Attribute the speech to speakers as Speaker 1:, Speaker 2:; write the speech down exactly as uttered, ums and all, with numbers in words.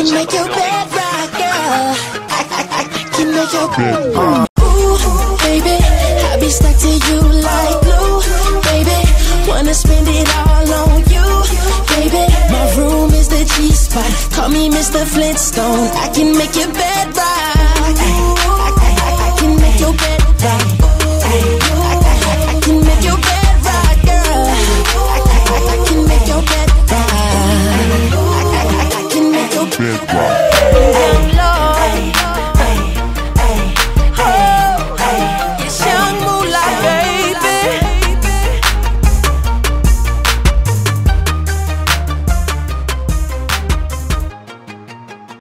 Speaker 1: can make your bed rock, girl. I, I, I can make your bed rock. Ooh, baby, I be stuck to you like glue. Baby, wanna spend it all on you. Baby, my room is the G-spot. Call me Mister Flintstone. I can make your bed rock.